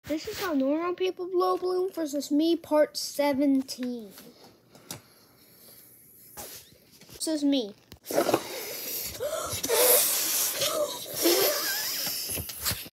This is how normal people blow a balloon versus me, part 17. This is me.